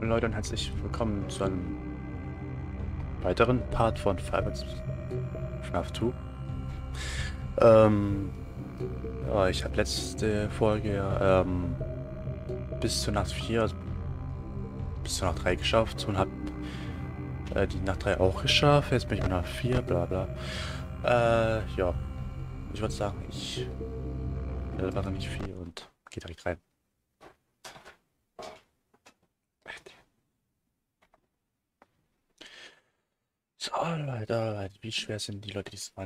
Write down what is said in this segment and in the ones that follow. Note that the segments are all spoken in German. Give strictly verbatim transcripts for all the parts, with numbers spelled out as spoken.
Leute und herzlich willkommen zu einem weiteren Part von Five Nights at F N A F zwei. Ähm, ja, ich habe letzte Folge ähm, bis zur Nacht vier, also bis zur Nacht drei geschafft und habe äh, die Nacht drei auch geschafft. Jetzt bin ich bei Nacht vier, bla bla. Äh, ja, ich würde sagen, ich mache nicht viel und gehe direkt rein. So, Leute, Leute, wie schwer sind die Leute diesmal?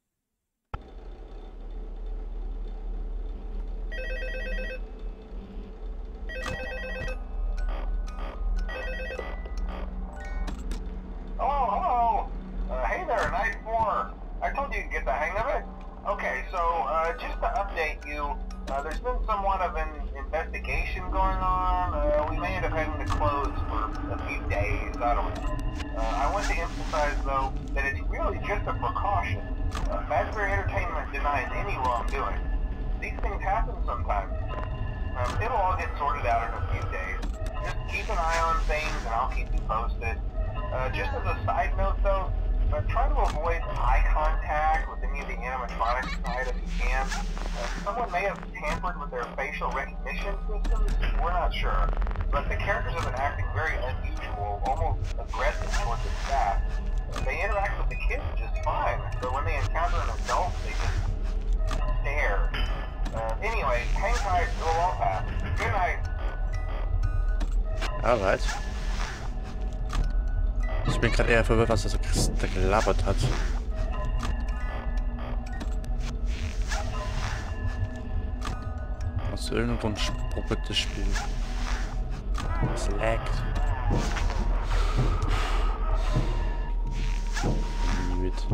Hello, hello. Uh, hey there, Night four. I told you you'd get the hang of it. Okay, so, uh, just to update you, uh, there's been somewhat of an investigation going on. Uh, we may end up having to close for a few days. I don't know. Uh, I want to emphasize, though, that it's really just a precaution. Uh, Fazbear Entertainment denies any wrongdoing. These things happen sometimes. Um, it'll all get sorted out in a few days. Just keep an eye on things, and I'll keep you posted. Uh, just as a side note, though, uh, try to avoid eye contact with any of the animatronics side if you can. Uh, someone may have tampered with their facial recognition systems. We're not sure. But the characters have been acting very unusual, almost aggressive towards the staff. Uh, they interact with the kids just fine, but when they encounter an adult, they just stare. Uh, anyway, hang tight, it'll all pass. Good night. Alright. Ich bin gerade eher verwirrt, was das da gelabert hat. Aus irgendeinem Grund spruppelt das Spiel. Es laggt. Mit.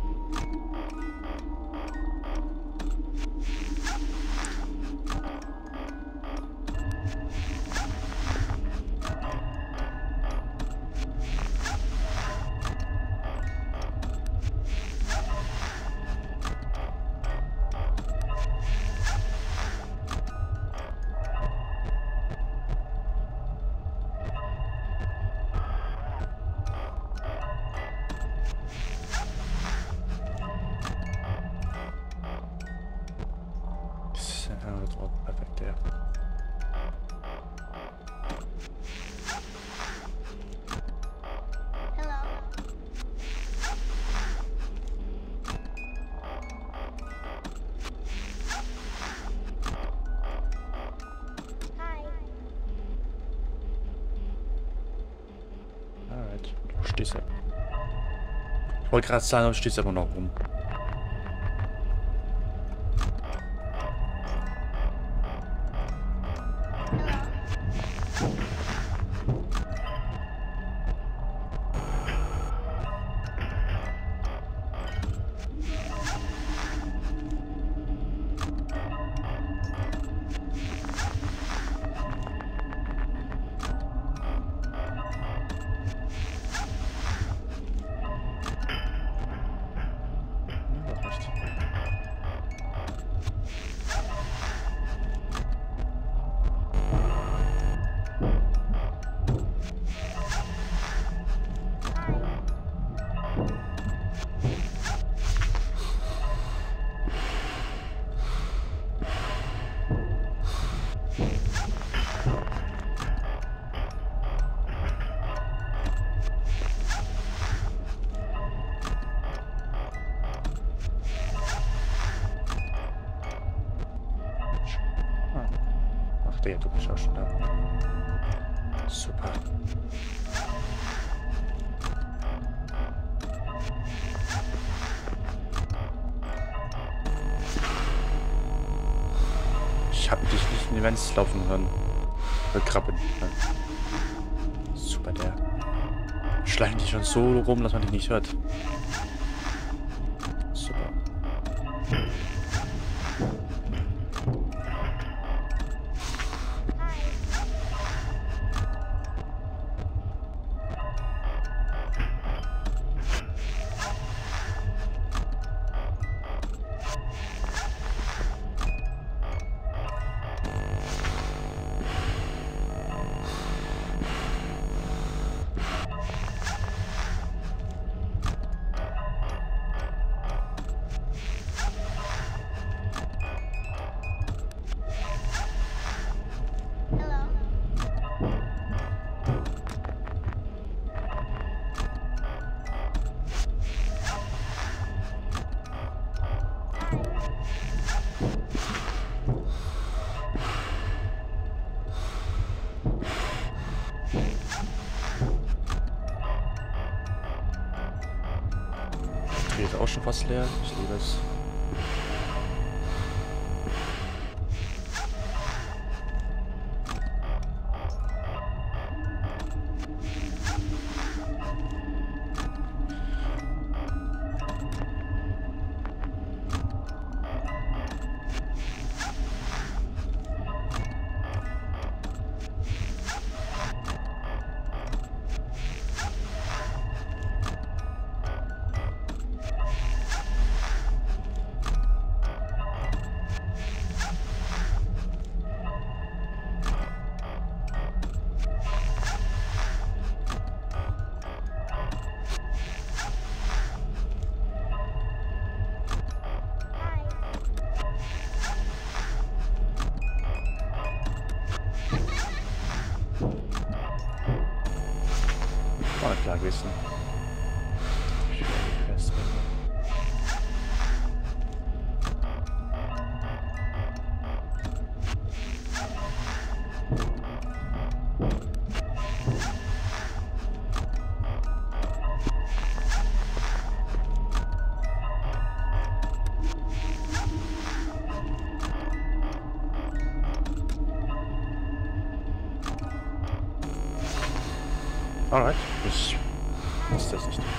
Perfekt, ja. Alright, du stehst ja. Ich wollte gerade sagen, du stehst aber noch rum. Ach, der, du bist auch schon da. Super. Ich hab dich nicht in die Events laufen hören. Oder krabbeln. Super, der. Schleichen die schon so rum, dass man dich nicht hört. Super. schon fast leer. Ich liebe es. War klar gewesen. Alright, ich ist das nicht.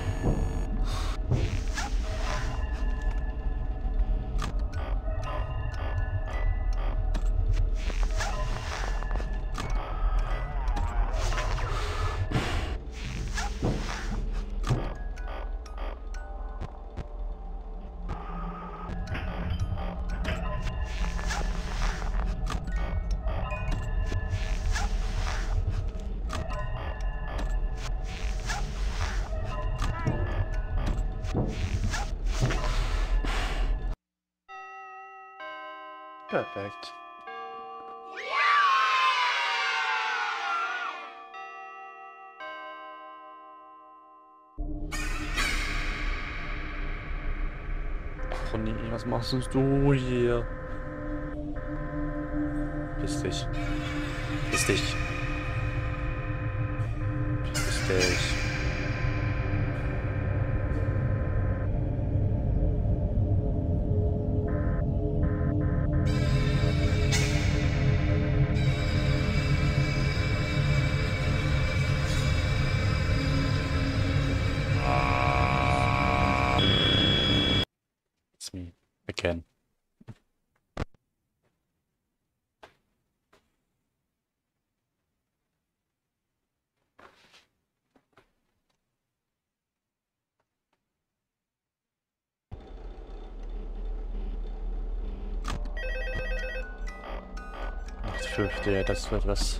Perfekt. Conny, was machst du hier? Piss dich. Piss dich. Piss dich. Me again. Ich fürchte, das wird was.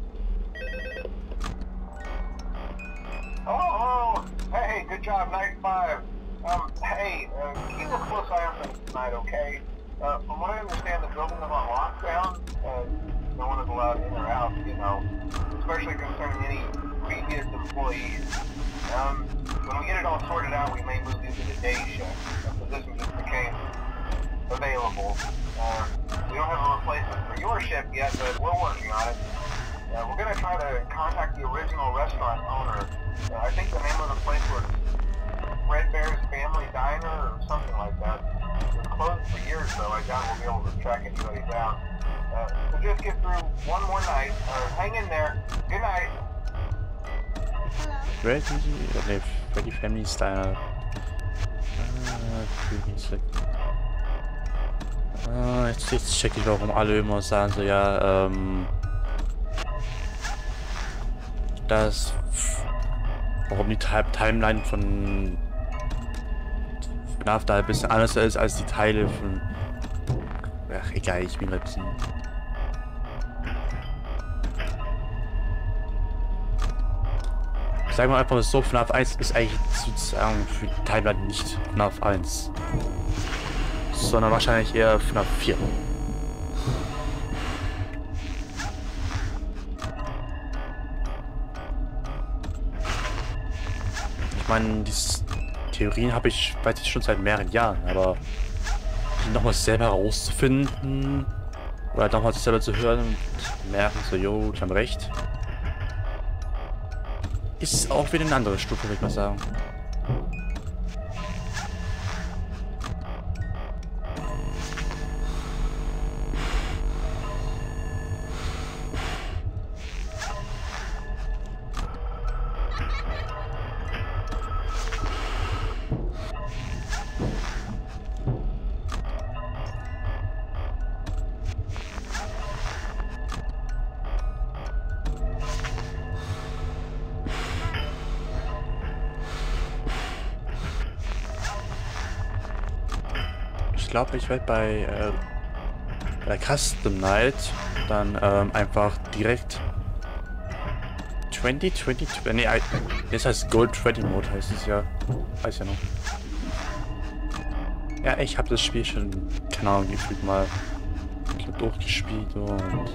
Oh, hey, good job, night five. Um, hey, uh, keep a close eye on things tonight, okay? Uh, from what I understand, the building is on lockdown. Uh, no one is allowed in or out, you know, especially concerning any previous employees. Um, when we get it all sorted out, we may move you to the day shift. The position just became available. Uh, we don't have a replacement for your shift yet, but we're working on it. Uh, we're gonna try to contact the original restaurant owner. Uh, I think the name of the place was Red Bear's Family Diner or something like that. It was closed for years though. I doubt we'll be able to track anybody down. Uh, so just get through one more night. Uh, hang in there. Good night. Red nee, Freddy Family Diner. Ah, jetzt, jetzt check ich, warum alle immer sagen so, ja, ähm... das... warum die Timeline von F NAF da ein bisschen anders ist als die Teile von... Ach, egal, ich bin ein bisschen... Sagen wir einfach so, F NAF eins ist eigentlich sozusagen für die Timeline nicht F NAF eins. Sondern wahrscheinlich eher F NAF vier. Ich meine, diese Theorien habe ich, weiß ich, schon seit mehreren Jahren, aber die nochmal selber herauszufinden oder nochmal selber zu hören und merken, so, jo, ich habe recht, ist auch wieder eine andere Stufe, würde ich mal sagen. glaube, ich werde bei, äh, bei Custom Night dann ähm, einfach direkt zwanzig, zwanzig, nee, das heißt Gold zwanzig Mode heißt es ja. Weiß ja noch. Ja, ich habe das Spiel schon, keine Ahnung, gefühlt mal durchgespielt und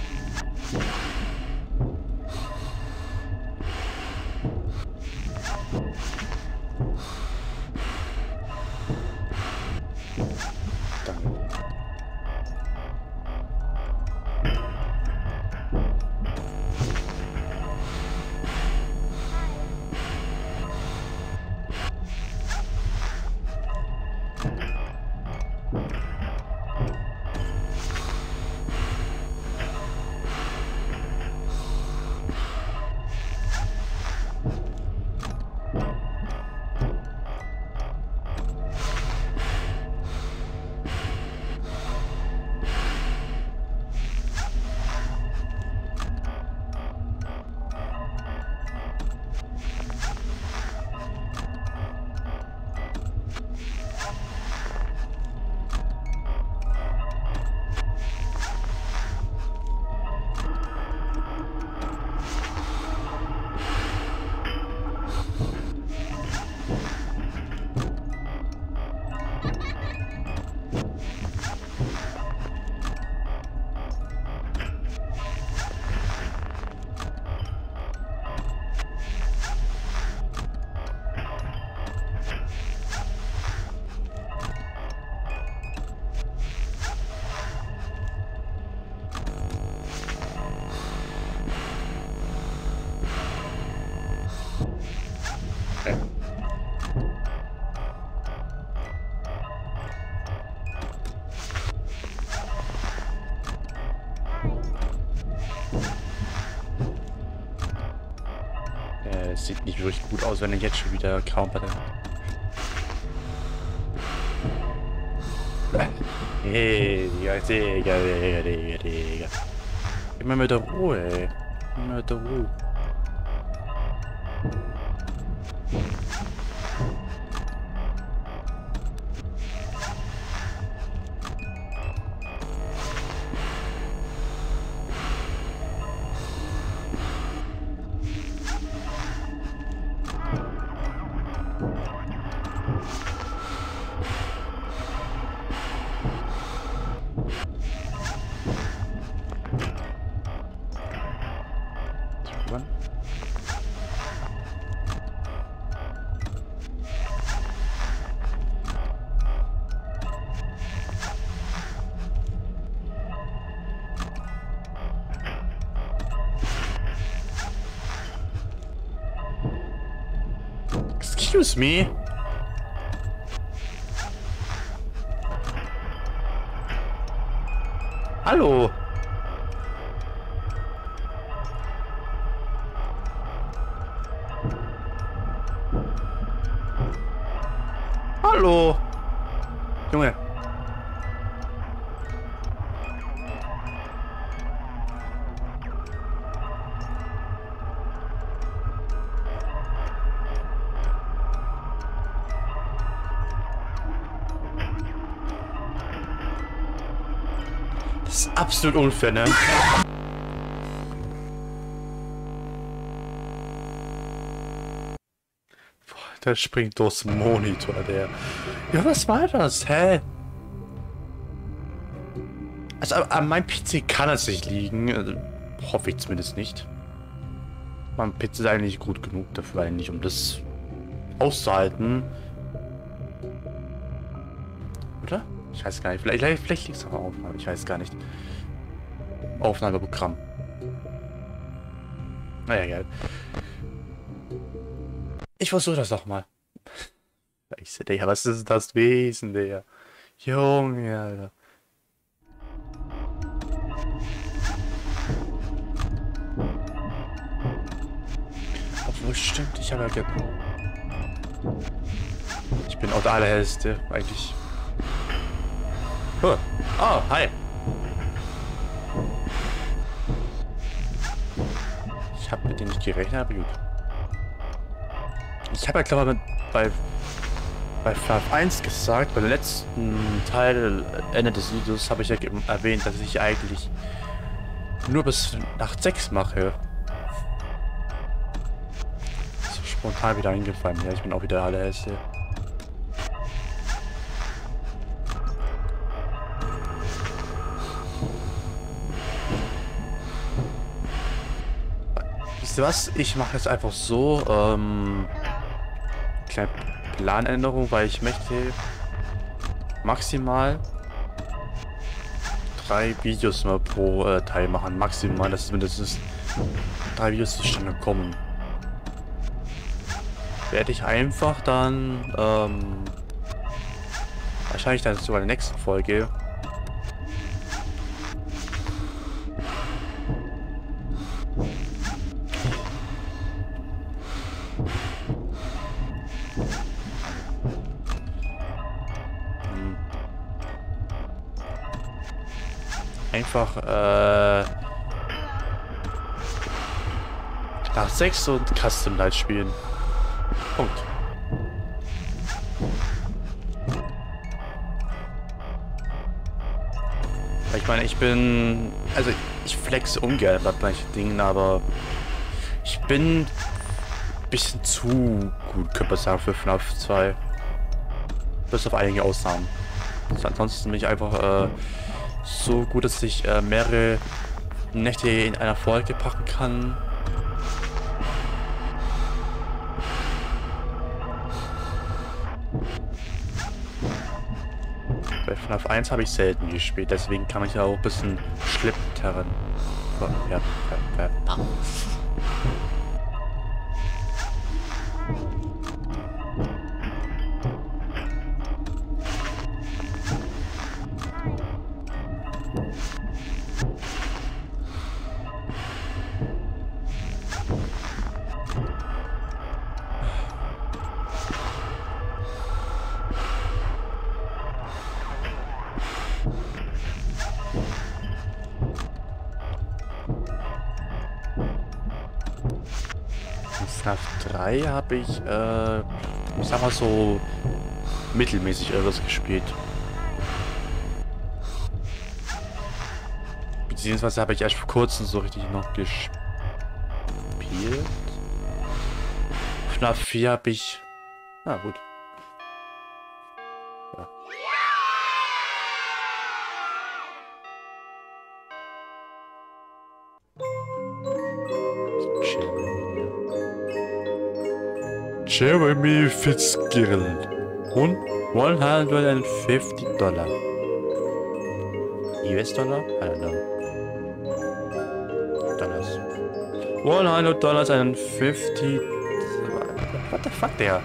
es sieht nicht wirklich gut aus, wenn er jetzt schon wieder kaum hatte. Hey, Digga, Digga, Digga, Digga, Digga. Gib mir mit der Ruhe, ey. Gib mir mit der Ruhe. Excuse me. Hallo. Hallo. Junge. Das ist absolut unfair, ne? Boah, der springt durchs Monitor, der. Ja, was war das? Hä? Also an meinem P C kann es nicht liegen. Also, hoffe ich zumindest nicht. Mein P C ist eigentlich gut genug dafür, eigentlich, um das auszuhalten. Oder? Ich weiß gar nicht. Vielleicht, vielleicht liegt es aber Aufnahme. Ich weiß gar nicht. Aufnahmeprogramm. Naja, geil. Ich versuche das doch mal. Scheiße, Digga, was ist das Wesen, Digga? Junge, Alter. Obwohl, stimmt, ich habe ja... Ge ich bin auch der Allerhellste, eigentlich. Oh, oh, hi. Ich habe mit dem nicht gerechnet, aber gut. Ich habe ja, glaube ich, bei bei F NAF eins gesagt. Beim letzten Teil, Ende des Videos, habe ich ja erwähnt, dass ich eigentlich nur bis Nacht sechs mache. Ist so spontan wieder eingefallen. Ja, ich bin auch wieder der allererste. Wisst ihr was? Ich mache jetzt einfach so, ähm, kleine Planänderung, weil ich möchte maximal drei Videos mal pro äh, Teil machen. Maximal, dass mindestens drei Videos zustande kommen. Werde ich einfach dann, ähm, wahrscheinlich dann sogar in der nächsten Folge einfach äh, nach sechs und Custom Night spielen. Punkt. Ich meine, ich bin, also ich flexe ungern bei manchen Dingen, aber ich bin ein bisschen zu gut, könnte man sagen, für F NAF zwei. Bis auf einige Ausnahmen. Ansonsten bin ich einfach äh, so gut, dass ich äh, mehrere Nächte in einer Folge packen kann. Bei F NAF eins habe ich selten gespielt, deswegen kann ich ja auch ein bisschen schlittern. Ja, ja, ja. F NAF drei habe ich, äh, ich sag mal so, mittelmäßig irgendwas gespielt. Beziehungsweise habe ich erst vor kurzem so richtig noch gespielt. F NAF vier habe ich... Na gut. Ja. Jeremy Fitzgerald und hundertfünfzig Dollar. U S Dollar? I don't know. Dollars. hundert Dollars and fifty. What the fuck, der?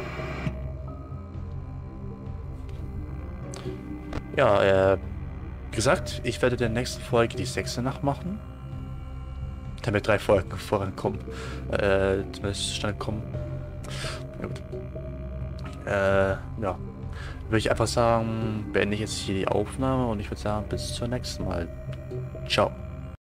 Ja, äh, wie gesagt, ich werde in der nächsten Folge die sechste Nacht machen. Damit drei Folgen vorankommen. Äh, zumindest zustande kommen. Ja, gut. Äh, ja. Würde ich einfach sagen, beende ich jetzt hier die Aufnahme und ich würde sagen, bis zum nächsten Mal. Ciao.